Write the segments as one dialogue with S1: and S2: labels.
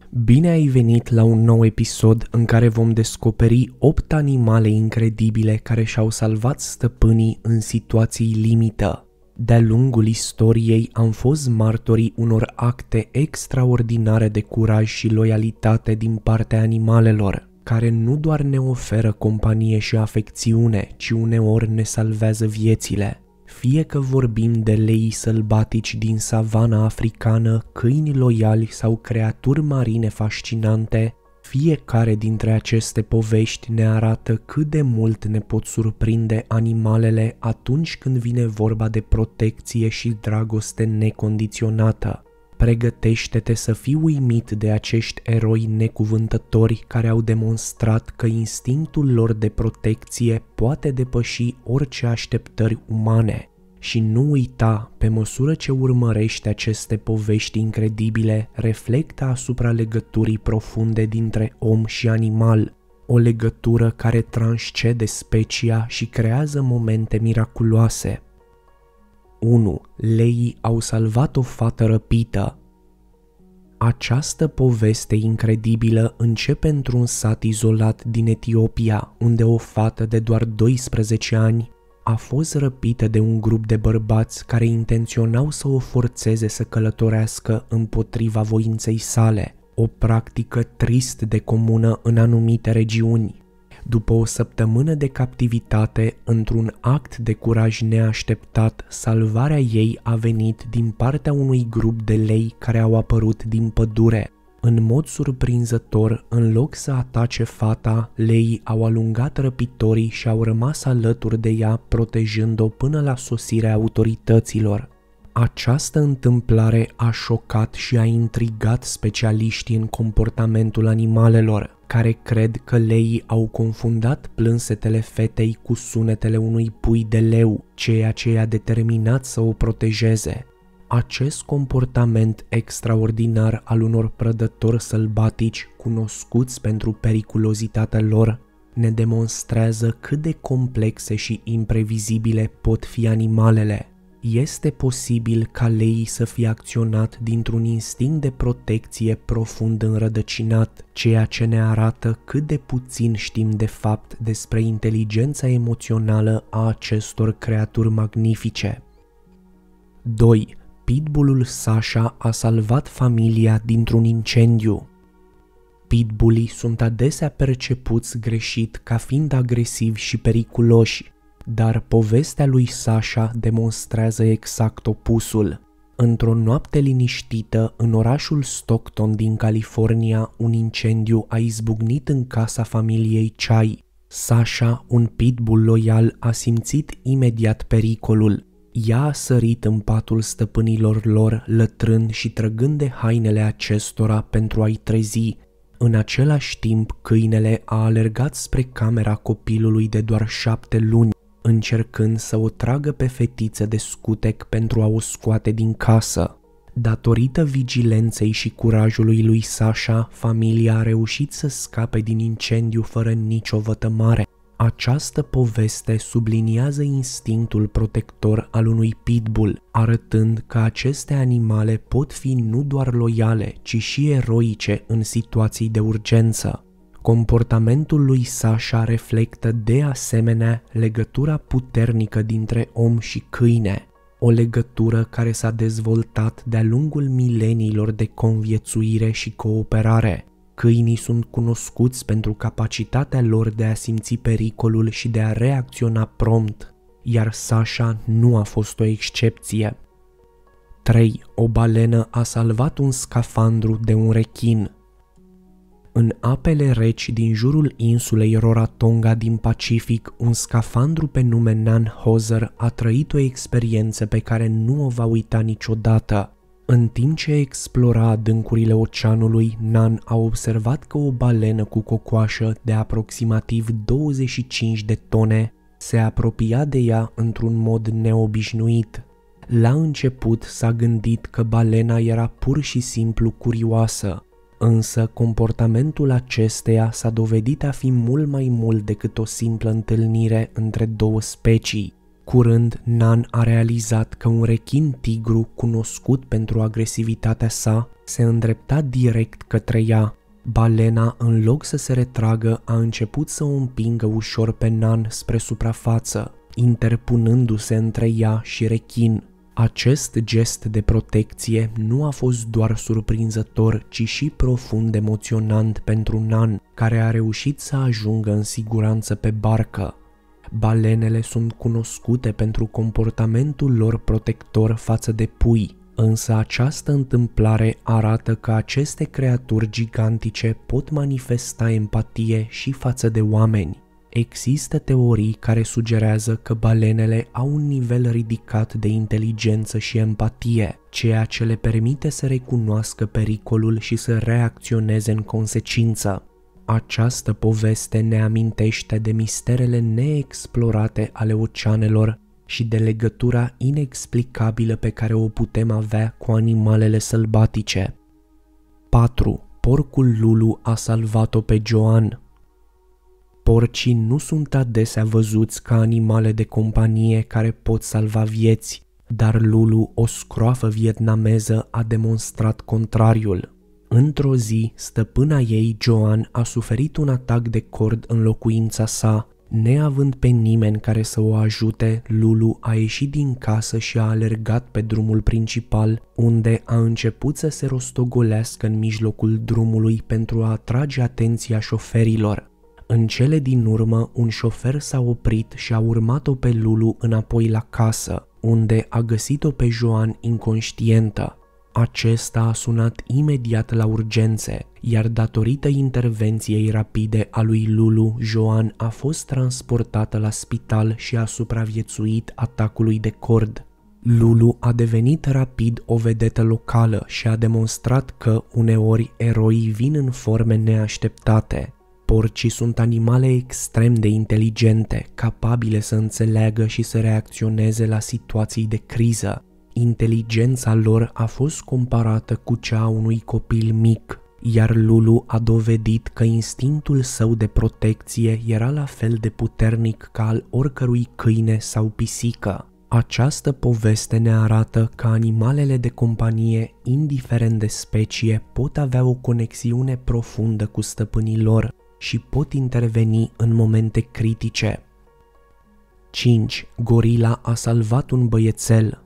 S1: Bine ai venit la un nou episod în care vom descoperi 8 animale incredibile care și-au salvat stăpânii în situații limită. De-a lungul istoriei am fost martorii unor acte extraordinare de curaj și loialitate din partea animalelor, care nu doar ne oferă companie și afecțiune, ci uneori ne salvează viețile. Fie că vorbim de leii sălbatici din savana africană, câini loiali sau creaturi marine fascinante, fiecare dintre aceste povești ne arată cât de mult ne pot surprinde animalele atunci când vine vorba de protecție și dragoste necondiționată. Pregătește-te să fii uimit de acești eroi necuvântători care au demonstrat că instinctul lor de protecție poate depăși orice așteptări umane. Și nu uita, pe măsură ce urmărești aceste povești incredibile, reflectă asupra legăturii profunde dintre om și animal, o legătură care transcede specia și creează momente miraculoase. 1. Leii au salvat o fată răpită. Această poveste incredibilă începe într-un sat izolat din Etiopia, unde o fată de doar 12 ani a fost răpită de un grup de bărbați care intenționau să o forțeze să călătorească împotriva voinței sale, o practică trist de comună în anumite regiuni. După o săptămână de captivitate, într-un act de curaj neașteptat, salvarea ei a venit din partea unui grup de lei care au apărut din pădure. În mod surprinzător, în loc să atace fata, leii au alungat răpitorii și au rămas alături de ea, protejând-o până la sosirea autorităților. Această întâmplare a șocat și a intrigat specialiștii în comportamentul animalelor, care cred că leii au confundat plânsetele fetei cu sunetele unui pui de leu, ceea ce i-a determinat să o protejeze. Acest comportament extraordinar al unor prădători sălbatici, cunoscuți pentru periculozitatea lor, ne demonstrează cât de complexe și imprevizibile pot fi animalele. Este posibil ca leii să fie acționat dintr-un instinct de protecție profund înrădăcinat, ceea ce ne arată cât de puțin știm de fapt despre inteligența emoțională a acestor creaturi magnifice. 2. Pitbullul Sasha a salvat familia dintr-un incendiu. Pitbullii sunt adesea percepuți greșit ca fiind agresivi și periculoși, dar povestea lui Sasha demonstrează exact opusul. Într-o noapte liniștită, în orașul Stockton din California, un incendiu a izbucnit în casa familiei Chai. Sasha, un pitbull loial, a simțit imediat pericolul. Ea a sărit în patul stăpânilor lor, lătrând și trăgând de hainele acestora pentru a-i trezi. În același timp, câinele a alergat spre camera copilului de doar 7 luni, încercând să o tragă pe fetiță de scutec pentru a o scoate din casă. Datorită vigilenței și curajului lui Sasha, familia a reușit să scape din incendiu fără nicio vătămare. Această poveste subliniază instinctul protector al unui pitbull, arătând că aceste animale pot fi nu doar loiale, ci și eroice în situații de urgență. Comportamentul lui Sasha reflectă de asemenea legătura puternică dintre om și câine, o legătură care s-a dezvoltat de-a lungul mileniilor de conviețuire și cooperare. Câinii sunt cunoscuți pentru capacitatea lor de a simți pericolul și de a reacționa prompt, iar Sasha nu a fost o excepție. 3. O balenă a salvat un scafandru de un rechin. În apele reci din jurul insulei Rarotonga din Pacific, un scafandru pe nume Nan Hoser a trăit o experiență pe care nu o va uita niciodată. În timp ce explora adâncurile oceanului, Nan a observat că o balenă cu cocoașă de aproximativ 25 de tone se apropia de ea într-un mod neobișnuit. La început s-a gândit că balena era pur și simplu curioasă, însă comportamentul acesteia s-a dovedit a fi mult mai mult decât o simplă întâlnire între două specii. Curând, Nan a realizat că un rechin tigru, cunoscut pentru agresivitatea sa, se îndrepta direct către ea. Balena, în loc să se retragă, a început să o împingă ușor pe Nan spre suprafață, interpunându-se între ea și rechin. Acest gest de protecție nu a fost doar surprinzător, ci și profund emoționant pentru Nan, care a reușit să ajungă în siguranță pe barcă. Balenele sunt cunoscute pentru comportamentul lor protector față de pui, însă această întâmplare arată că aceste creaturi gigantice pot manifesta empatie și față de oameni. Există teorii care sugerează că balenele au un nivel ridicat de inteligență și empatie, ceea ce le permite să recunoască pericolul și să reacționeze în consecință. Această poveste ne amintește de misterele neexplorate ale oceanelor și de legătura inexplicabilă pe care o putem avea cu animalele sălbatice. 4. Porcul Lulu a salvat-o pe Joan. Porcii nu sunt adesea văzuți ca animale de companie care pot salva vieți, dar Lulu, o scroafă vietnameză, a demonstrat contrariul. Într-o zi, stăpâna ei, Joan, a suferit un atac de cord în locuința sa. Neavând pe nimeni care să o ajute, Lulu a ieșit din casă și a alergat pe drumul principal, unde a început să se rostogolească în mijlocul drumului pentru a atrage atenția șoferilor. În cele din urmă, un șofer s-a oprit și a urmat-o pe Lulu înapoi la casă, unde a găsit-o pe Joan inconștientă. Acesta a sunat imediat la urgențe, iar datorită intervenției rapide a lui Lulu, Joan a fost transportată la spital și a supraviețuit atacului de cord. Lulu a devenit rapid o vedetă locală și a demonstrat că uneori eroii vin în forme neașteptate. Porcii sunt animale extrem de inteligente, capabile să înțeleagă și să reacționeze la situații de criză. Inteligența lor a fost comparată cu cea a unui copil mic, iar Lulu a dovedit că instinctul său de protecție era la fel de puternic ca al oricărui câine sau pisică. Această poveste ne arată că animalele de companie, indiferent de specie, pot avea o conexiune profundă cu stăpânii lor și pot interveni în momente critice. 5. Gorila a salvat un băiețel.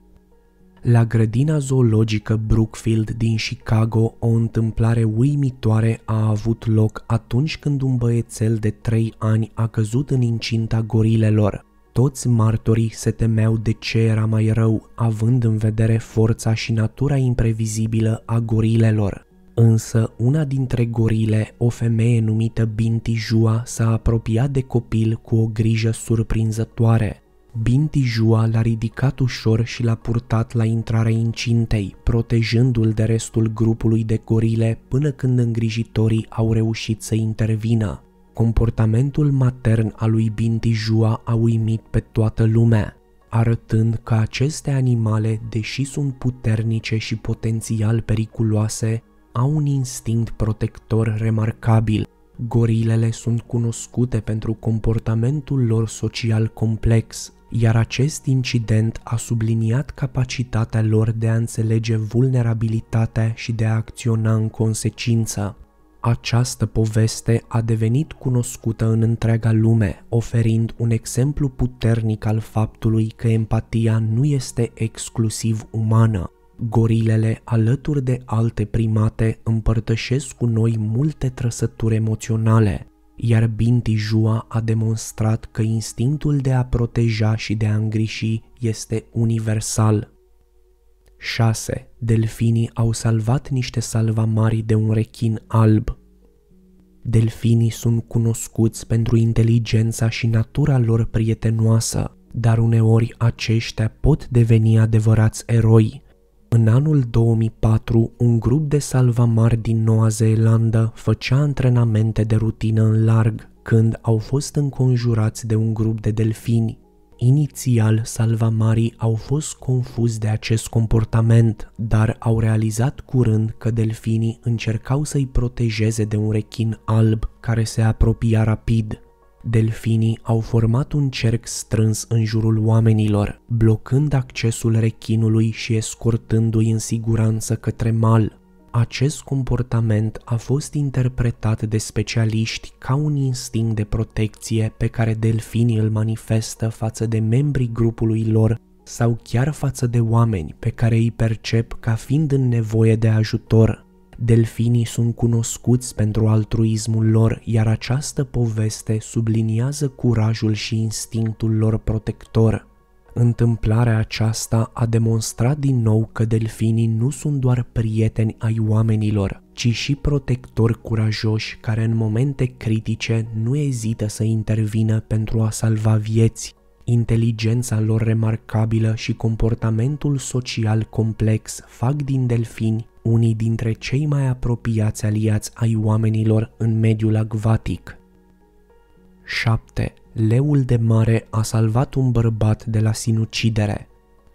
S1: La grădina zoologică Brookfield din Chicago, o întâmplare uimitoare a avut loc atunci când un băiețel de 3 ani a căzut în incinta gorilelor. Toți martorii se temeau de ce era mai rău, având în vedere forța și natura imprevizibilă a gorilelor. Însă, una dintre gorile, o femeie numită Binti Jua, s-a apropiat de copil cu o grijă surprinzătoare. Binti Jua l-a ridicat ușor și l-a purtat la intrarea incintei, protejându-l de restul grupului de gorile până când îngrijitorii au reușit să intervină. Comportamentul matern al lui Binti Jua a uimit pe toată lumea, arătând că aceste animale, deși sunt puternice și potențial periculoase, au un instinct protector remarcabil. Gorilele sunt cunoscute pentru comportamentul lor social complex, iar acest incident a subliniat capacitatea lor de a înțelege vulnerabilitatea și de a acționa în consecință. Această poveste a devenit cunoscută în întreaga lume, oferind un exemplu puternic al faptului că empatia nu este exclusiv umană. Gorilele, alături de alte primate, împărtășesc cu noi multe trăsături emoționale, iar Binti Jua a demonstrat că instinctul de a proteja și de a îngriji este universal. 6. Delfinii au salvat niște salvamari de un rechin alb. Delfinii sunt cunoscuți pentru inteligența și natura lor prietenoasă, dar uneori aceștia pot deveni adevărați eroi. În anul 2004, un grup de salvamari din Noua Zeelandă făcea antrenamente de rutină în larg, când au fost înconjurați de un grup de delfini. Inițial, salvamarii au fost confuzi de acest comportament, dar au realizat curând că delfinii încercau să-i protejeze de un rechin alb care se apropia rapid. Delfinii au format un cerc strâns în jurul oamenilor, blocând accesul rechinului și escortându-i în siguranță către mal. Acest comportament a fost interpretat de specialiști ca un instinct de protecție pe care delfinii îl manifestă față de membrii grupului lor sau chiar față de oameni pe care îi percep ca fiind în nevoie de ajutor. Delfinii sunt cunoscuți pentru altruismul lor, iar această poveste subliniază curajul și instinctul lor protector. Întâmplarea aceasta a demonstrat din nou că delfinii nu sunt doar prieteni ai oamenilor, ci și protectori curajoși care în momente critice nu ezită să intervină pentru a salva vieți. Inteligența lor remarcabilă și comportamentul social complex fac din delfini unii dintre cei mai apropiați aliați ai oamenilor în mediul acvatic. 7. Leul de mare a salvat un bărbat de la sinucidere.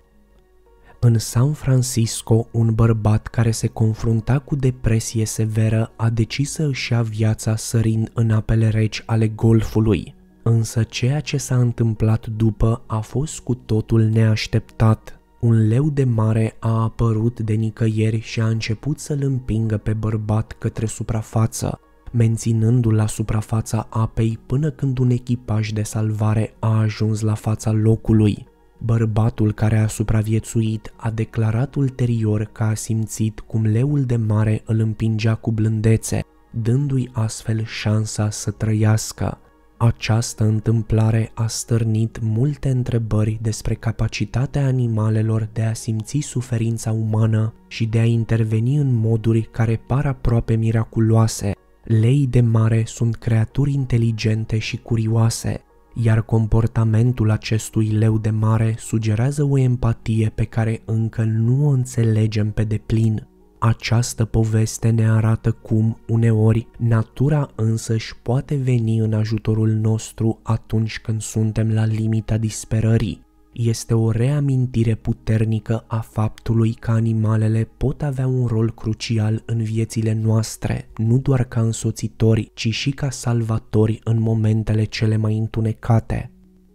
S1: În San Francisco, un bărbat care se confrunta cu depresie severă a decis să își ia viața sărind în apele reci ale Golfului. Însă ceea ce s-a întâmplat după a fost cu totul neașteptat. Un leu de mare a apărut de nicăieri și a început să-l împingă pe bărbat către suprafață, menținându-l la suprafața apei până când un echipaj de salvare a ajuns la fața locului. Bărbatul care a supraviețuit a declarat ulterior că a simțit cum leul de mare îl împingea cu blândețe, dându-i astfel șansa să trăiască. Această întâmplare a stârnit multe întrebări despre capacitatea animalelor de a simți suferința umană și de a interveni în moduri care par aproape miraculoase. Leii de mare sunt creaturi inteligente și curioase, iar comportamentul acestui leu de mare sugerează o empatie pe care încă nu o înțelegem pe deplin. Această poveste ne arată cum, uneori, natura însăși poate veni în ajutorul nostru atunci când suntem la limita disperării. Este o reamintire puternică a faptului că animalele pot avea un rol crucial în viețile noastre, nu doar ca însoțitori, ci și ca salvatori în momentele cele mai întunecate.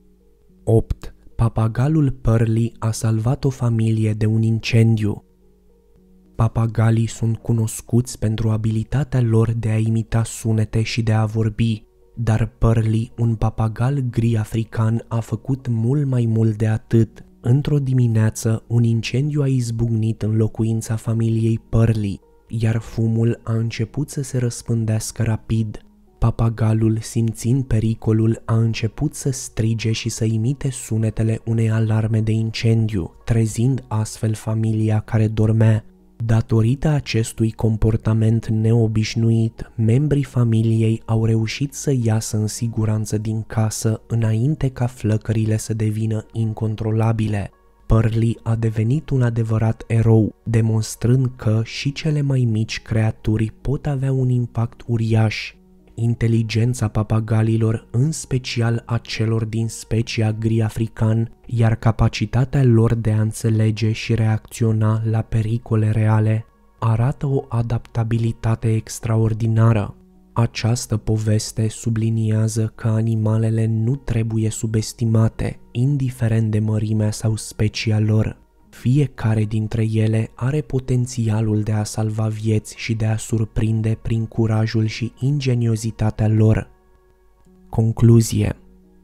S1: 8. Papagalul Pearly a salvat o familie de un incendiu. Papagalii sunt cunoscuți pentru abilitatea lor de a imita sunete și de a vorbi, dar Pearly, un papagal gri african, a făcut mult mai mult de atât. Într-o dimineață, un incendiu a izbucnit în locuința familiei Pearly, iar fumul a început să se răspândească rapid. Papagalul, simțind pericolul, a început să strige și să imite sunetele unei alarme de incendiu, trezind astfel familia care dormea. Datorită acestui comportament neobișnuit, membrii familiei au reușit să iasă în siguranță din casă înainte ca flăcările să devină incontrolabile. Pearly a devenit un adevărat erou, demonstrând că și cele mai mici creaturi pot avea un impact uriaș. Inteligența papagalilor, în special a celor din specia gri african, iar capacitatea lor de a înțelege și reacționa la pericole reale, arată o adaptabilitate extraordinară. Această poveste subliniază că animalele nu trebuie subestimate, indiferent de mărimea sau specia lor. Fiecare dintre ele are potențialul de a salva vieți și de a surprinde prin curajul și ingeniozitatea lor. Concluzie.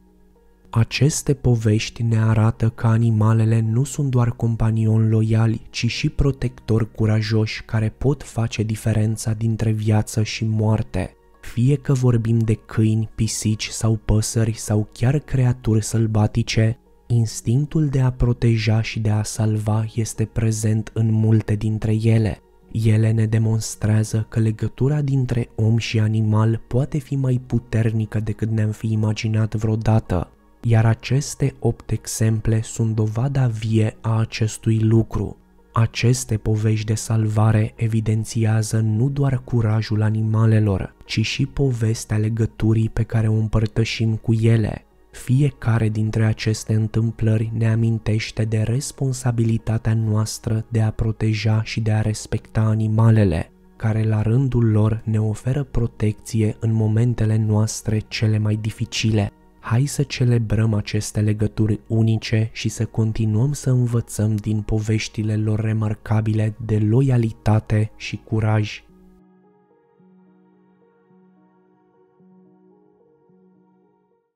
S1: Aceste povești ne arată că animalele nu sunt doar companioni loiali, ci și protectori curajoși care pot face diferența dintre viață și moarte. Fie că vorbim de câini, pisici sau păsări sau chiar creaturi sălbatice, instinctul de a proteja și de a salva este prezent în multe dintre ele. Ele ne demonstrează că legătura dintre om și animal poate fi mai puternică decât ne-am fi imaginat vreodată, iar aceste 8 exemple sunt dovada vie a acestui lucru. Aceste povești de salvare evidențiază nu doar curajul animalelor, ci și povestea legăturii pe care o împărtășim cu ele. Fiecare dintre aceste întâmplări ne amintește de responsabilitatea noastră de a proteja și de a respecta animalele. care la rândul lor ne oferă protecție în momentele noastre cele mai dificile. Hai să celebrăm aceste legături unice și să continuăm să învățăm din poveștile lor remarcabile de loialitate și curaj.